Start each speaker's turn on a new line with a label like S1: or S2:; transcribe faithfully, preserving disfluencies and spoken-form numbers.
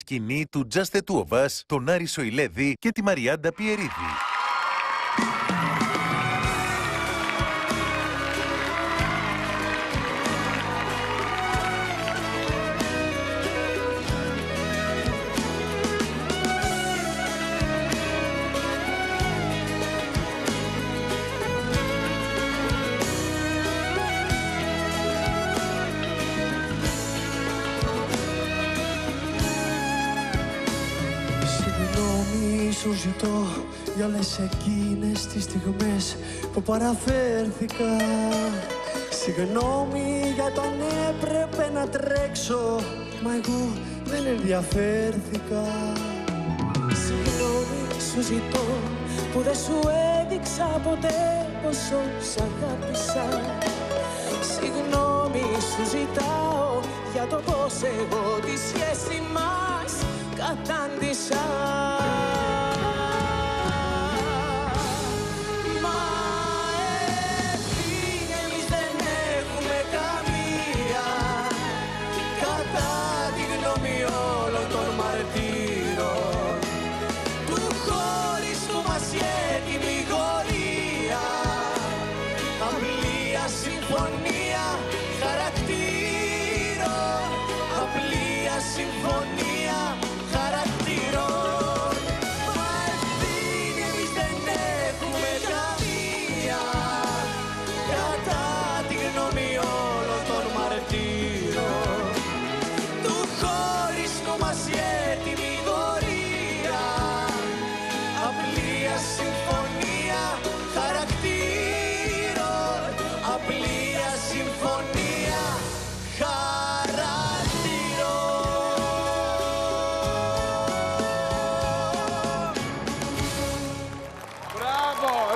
S1: σκηνή του Just the Two of Us, τον Άρη Σοηλέδη και τη Μαριάντα Πιερίδη.
S2: Σου ζητώ για όλες εκείνες τις στιγμές που παραφέρθηκα. Συγγνώμη για το αν έπρεπε να τρέξω, μα εγώ δεν ενδιαφέρθηκα. Συγγνώμη σου ζητώ που δεν σου έδειξα ποτέ πόσο σ' αγάπησα. Συγγνώμη σου ζητάω για το πως εγώ τη σχέση μας κατάντησα.
S3: Συμφωνία χαρακτήρων. Μα ευθύνη εμείς δεν έχουμε καμία κατά τη γνώμη όλων των μαρτύρων του χωρισμού μας η έτοιμη γωρία. Απλία συμφωνία χαρακτήρων. Απλία συμφωνία χαρακτήρων.
S4: Μπράβο!